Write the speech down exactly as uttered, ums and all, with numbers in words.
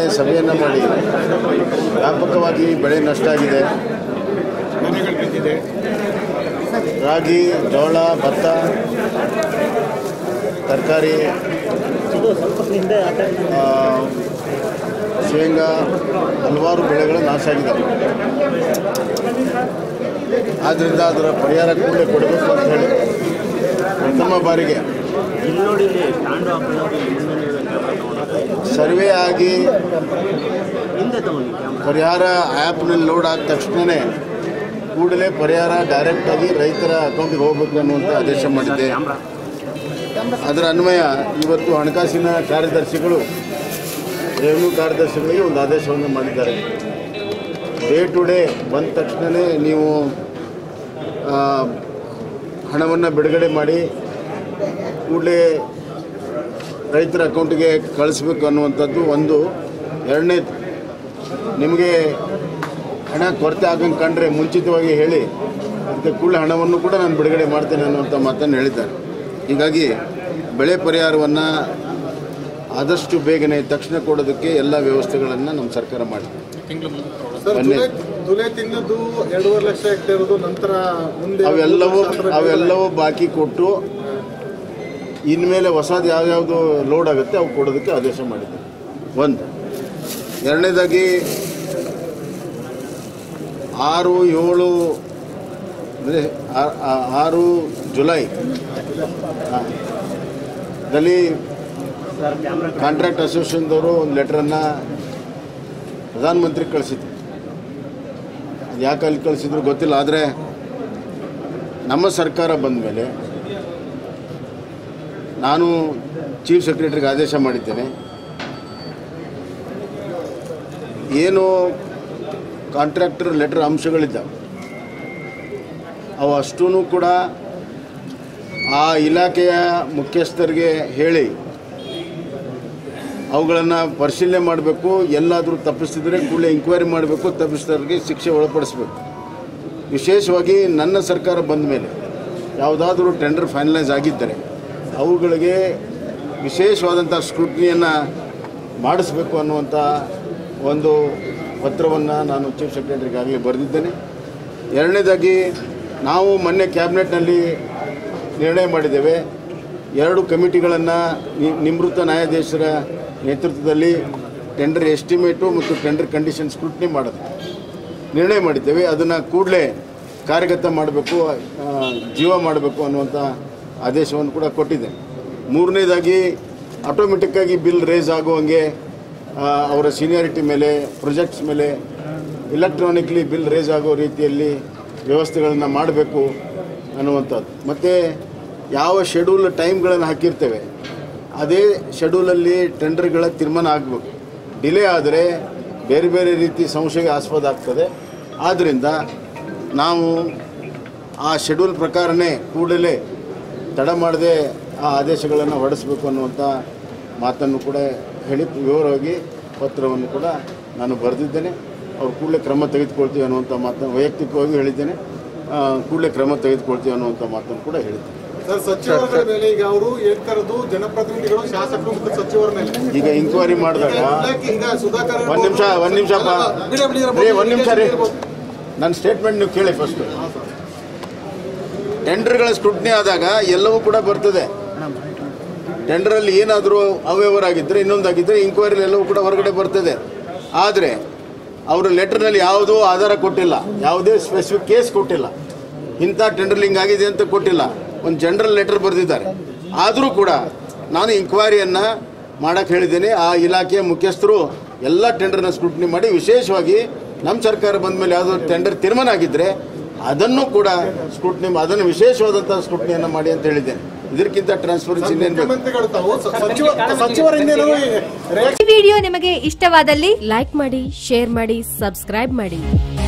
ಸಭೆಯನ್ನು ಮಾಡಿ ವ್ಯಾಪಕವಾಗಿ ಬೆಳೆ ನಷ್ಟ ಆಗಿದೆ. ರಾಗಿ, ಜೋಳ, ಭತ್ತ, ತರಕಾರಿ, ಶೇಂಗಾ ಹಲವಾರು ಬೆಳೆಗಳು ನಾಶ ಆಗಿದ್ದಾವೆ. ಆದ್ದರಿಂದ ಅದರ ಪರಿಹಾರ ಕೂಡಲೇ ಕೊಡಬೇಕು ಅಂತ ಹೇಳಿ ಪ್ರಥಮ ಬಾರಿಗೆ ಸರ್ವೆ ಆಗಿ ಪರಿಹಾರ ಆ್ಯಪ್ನಲ್ಲಿ ಲೋಡ್ ಆದ ತಕ್ಷಣವೇ ಕೂಡಲೇ ಪರಿಹಾರ ಡೈರೆಕ್ಟಾಗಿ ರೈತರ ಅಕೌಂಟಿಗೆ ಹೋಗಬೇಕು ಅನ್ನುವಂಥ ಆದೇಶ ಮಾಡಿದ್ದೆ. ಅದರ ಅನ್ವಯ ಇವತ್ತು ಹಣಕಾಸಿನ ಕಾರ್ಯದರ್ಶಿಗಳು ರೆವೆನ್ಯೂ ಕಾರ್ಯದರ್ಶಿಗಳಿಗೆ ಒಂದು ಆದೇಶವನ್ನು ಮಾಡಿದ್ದಾರೆ. ಡೇ ಟು ಡೇ ಬಂದ ತಕ್ಷಣವೇ ನೀವು ಹಣವನ್ನು ಬಿಡುಗಡೆ ಮಾಡಿ ಕೂಡಲೇ ರೈತರ ಅಕೌಂಟಿಗೆ ಕಳಿಸ್ಬೇಕು ಅನ್ನುವಂಥದ್ದು ಒಂದು. ಎರಡನೇದು, ನಿಮಗೆ ಹಣ ಕೊರತೆ ಆಗಂಗೆ ಕಂಡ್ರೆ ಮುಂಚಿತವಾಗಿ ಹೇಳಿ ಅದಕ್ಕೆ ಕೂಡಲೇ ಹಣವನ್ನು ಕೂಡ ನಾನು ಬಿಡುಗಡೆ ಮಾಡ್ತೇನೆ ಅನ್ನುವಂಥ ಮಾತನ್ನು ಹೇಳಿದ್ದಾರೆ. ಹೀಗಾಗಿ ಬೆಳೆ ಪರಿಹಾರವನ್ನು ಆದಷ್ಟು ಬೇಗನೆ ತಕ್ಷಣ ಕೊಡೋದಕ್ಕೆ ಎಲ್ಲ ವ್ಯವಸ್ಥೆಗಳನ್ನು ನಮ್ಮ ಸರ್ಕಾರ ಮಾಡಿದೆ. ಅವೆಲ್ಲವೂ ಅವೆಲ್ಲವೂ ಬಾಕಿ ಕೊಟ್ಟು ಇನ್ಮೇಲೆ ಹೊಸದು ಯಾವ್ಯಾವುದು ಲೋಡ್ ಆಗುತ್ತೆ ಅವು ಕೊಡೋದಕ್ಕೆ ಆದೇಶ ಮಾಡಿದೆ. ಒಂದು. ಎರಡನೇದಾಗಿ ಆರು ಏಳು ಅಂದರೆ ಆರು ಜುಲೈ ದಲ್ಲಿ ಕಾಂಟ್ರಾಕ್ಟ್ ಅಸೋಸಿಯೇಷನ್ದವರು ಒಂದು ಲೆಟ್ರನ್ನು ಪ್ರಧಾನಮಂತ್ರಿಗೆ ಕಳಿಸಿದ್ರು. ಅದು ಯಾಕೆ ಅಲ್ಲಿ ಕಳಿಸಿದ್ರು ಗೊತ್ತಿಲ್ಲ. ಆದರೆ ನಮ್ಮ ಸರ್ಕಾರ ಬಂದ ಮೇಲೆ ನಾನು ಚೀಫ್ ಸೆಕ್ರೆಟರಿಗೆ ಆದೇಶ ಮಾಡಿದ್ದೇನೆ, ಏನು ಕಾಂಟ್ರಾಕ್ಟರ್ ಲೆಟರ್ ಅಂಶಗಳಿದ್ದಾವೆ ಅವು ಅಷ್ಟೂ ಕೂಡ ಆ ಇಲಾಖೆಯ ಮುಖ್ಯಸ್ಥರಿಗೆ ಹೇಳಿ ಅವುಗಳನ್ನು ಪರಿಶೀಲನೆ ಮಾಡಬೇಕು. ಎಲ್ಲಾದರೂ ತಪ್ಪಿಸಿದರೆ ಕೂಡಲೇ ಎಂಕ್ವೈರಿ ಮಾಡಬೇಕು, ತಪ್ಪಿಸಿದವರಿಗೆ ಶಿಕ್ಷೆ ಒಳಪಡಿಸಬೇಕು. ವಿಶೇಷವಾಗಿ ನನ್ನ ಸರ್ಕಾರ ಬಂದ ಮೇಲೆ ಯಾವುದಾದ್ರೂ ಟೆಂಡರ್ ಫೈನಲೈಸ್ ಆಗಿದ್ದರೆ ಅವುಗಳಿಗೆ ವಿಶೇಷವಾದಂಥ ಸ್ಕ್ರೂಟ್ನಿಯನ್ನು ಮಾಡಿಸಬೇಕು ಅನ್ನುವಂಥ ಒಂದು ಪತ್ರವನ್ನು ನಾನು ಚೀಫ್ ಸೆಕ್ರೆಟರಿಗಾಗಲೇ ಬರೆದಿದ್ದೇನೆ. ಎರಡನೇದಾಗಿ ನಾವು ಮೊನ್ನೆ ಕ್ಯಾಬಿನೆಟ್ನಲ್ಲಿ ನಿರ್ಣಯ ಮಾಡಿದ್ದೇವೆ, ಎರಡು ಕಮಿಟಿಗಳನ್ನು ನಿವೃತ್ತ ನ್ಯಾಯಾಧೀಶರ ನೇತೃತ್ವದಲ್ಲಿ ಟೆಂಡರ್ ಎಸ್ಟಿಮೇಟು ಮತ್ತು ಟೆಂಡರ್ ಕಂಡೀಷನ್ ಸ್ಕ್ರೂಟ್ನಿ ಮಾಡೋದು ನಿರ್ಣಯ ಮಾಡಿದ್ದೇವೆ. ಅದನ್ನು ಕೂಡಲೇ ಕಾರ್ಯಗತ ಮಾಡಬೇಕು, ಜೀವ ಮಾಡಬೇಕು ಅನ್ನುವಂಥ ಆದೇಶವನ್ನು ಕೂಡ ಕೊಟ್ಟಿದೆ. ಮೂರನೇದಾಗಿ ಆಟೋಮೆಟಿಕ್ಕಾಗಿ ಬಿಲ್ ರೇಸ್ ಆಗುವಂಗೆ ಅವರ ಸೀನಿಯಾರಿಟಿ ಮೇಲೆ, ಪ್ರೊಜೆಕ್ಟ್ಸ್ ಮೇಲೆ ಇಲೆಕ್ಟ್ರಾನಿಕ್ಲಿ ಬಿಲ್ ರೇಸ್ ಆಗೋ ರೀತಿಯಲ್ಲಿ ವ್ಯವಸ್ಥೆಗಳನ್ನು ಮಾಡಬೇಕು ಅನ್ನುವಂಥದ್ದು. ಮತ್ತು ಯಾವ ಶೆಡ್ಯೂಲ್ ಟೈಮ್ಗಳನ್ನು ಹಾಕಿರ್ತೇವೆ ಅದೇ ಶೆಡ್ಯೂಲಲ್ಲಿ ಟೆಂಡರ್ಗಳ ತೀರ್ಮಾನ ಆಗಬೇಕು. ಡಿಲೇ ಆದರೆ ಬೇರೆ ಬೇರೆ ರೀತಿ ಸಂಶಯಕ್ಕೆ ಆಸ್ಪದ ಆಗ್ತದೆ. ಆದ್ದರಿಂದ ನಾವು ಆ ಶೆಡ್ಯೂಲ್ ಪ್ರಕಾರನೇ ಕೂಡಲೇ ತಡ ಮಾಡದೆ ಆ ಆದೇಶಗಳನ್ನು ಹೊರಡಿಸಬೇಕು ಅನ್ನುವಂಥ ಮಾತನ್ನು ಕೂಡ ಹೇಳಿ ವಿವರವಾಗಿ ಪತ್ರವನ್ನು ಕೂಡ ನಾನು ಬರೆದಿದ್ದೇನೆ. ಅವ್ರು ಕೂಡಲೇ ಕ್ರಮ ತೆಗೆದುಕೊಳ್ತೀವಿ ಅನ್ನುವಂಥ ಮಾತನ್ನು ವೈಯಕ್ತಿಕವಾಗಿ ಹೇಳಿದ್ದೇನೆ. ಕೂಡಲೇ ಕ್ರಮ ತೆಗೆದುಕೊಳ್ತೀವಿ ಅನ್ನುವಂಥ ಮಾತನ್ನು ಕೂಡ ಹೇಳಿದ್ದೇನೆ. ಸರ್, ಸಚಿವರ ಮೇಲೆ ಈಗ ಅವರು ಹೇಳ್ತಾರದು ಜನಪ್ರತಿನಿಧಿಗಳು, ಶಾಸಕರು ಮತ್ತು ಸಚಿವರ ಮೇಲೆ ಈಗ ಇಂಕ್ವೈರಿ ಮಾಡಿದಾಗ ಒಂದು ನಿಮಿಷ ಒಂದು ನಿಮಿಷ ಒಂದು ನಿಮಿಷ ರೀ ನನ್ನ ಸ್ಟೇಟ್ಮೆಂಟ್ ನೀವು ಕೇಳಿ. ಫಸ್ಟು ಟೆಂಡರ್ಗಳ ಸ್ಕ್ರೂಟ್ನಿ ಆದಾಗ ಎಲ್ಲವೂ ಕೂಡ ಬರ್ತದೆ. ಟೆಂಡರಲ್ಲಿ ಏನಾದರೂ ಅವ್ಯವಹಾರ ಆಗಿದ್ದರೆ, ಇನ್ನೊಂದಾಗಿದ್ದರೆ ಇಂಕ್ವೈರಿಲಿ ಎಲ್ಲವೂ ಕೂಡ ಹೊರಗಡೆ ಬರ್ತದೆ. ಆದರೆ ಅವರು ಲೆಟರ್ನಲ್ಲಿ ಯಾವುದೂ ಆಧಾರ ಕೊಟ್ಟಿಲ್ಲ, ಯಾವುದೇ ಸ್ಪೆಸಿಫಿಕ್ ಕೇಸ್ ಕೊಟ್ಟಿಲ್ಲ, ಇಂಥ ಟೆಂಡರ್ಲಿಂಗ್ ಆಗಿದೆ ಅಂತ ಕೊಟ್ಟಿಲ್ಲ. ಒಂದು ಜನರಲ್ ಲೆಟರ್ ಬರೆದಿದ್ದಾರೆ. ಆದರೂ ಕೂಡ ನಾನು ಇಂಕ್ವೈರಿಯನ್ನು ಮಾಡೋಕ್ಕೆ ಹೇಳಿದ್ದೇನೆ. ಆ ಇಲಾಖೆಯ ಮುಖ್ಯಸ್ಥರು ಎಲ್ಲ ಟೆಂಡರ್ನ ಸ್ಕ್ರೂಟ್ನಿ ಮಾಡಿ, ವಿಶೇಷವಾಗಿ ನಮ್ಮ ಸರ್ಕಾರ ಬಂದ ಮೇಲೆ ಯಾವುದೋ ಟೆಂಡರ್ ತೀರ್ಮಾನ ಆಗಿದ್ದರೆ ಅದನ್ನು ಕೂಡ ಸ್ಕ್ರೂಟ್ನಿ, ಅದನ್ನು ವಿಶೇಷವಾದಂಥ ಸ್ಕ್ರೂಟ್ನಿಯನ್ನು ಮಾಡಿ ಅಂತ ಹೇಳಿದ್ದೇನೆ. ಇದಕ್ಕಿಂತ ಟ್ರಾನ್ಸ್ಪರೆನ್ಸಿ ಇನ್ನೇನು? ಈ ವಿಡಿಯೋ ನಿಮಗೆ ಇಷ್ಟವಾದಲ್ಲಿ ಲೈಕ್ ಮಾಡಿ, ಶೇರ್ ಮಾಡಿ, ಸಬ್ಸ್ಕ್ರೈಬ್ ಮಾಡಿ.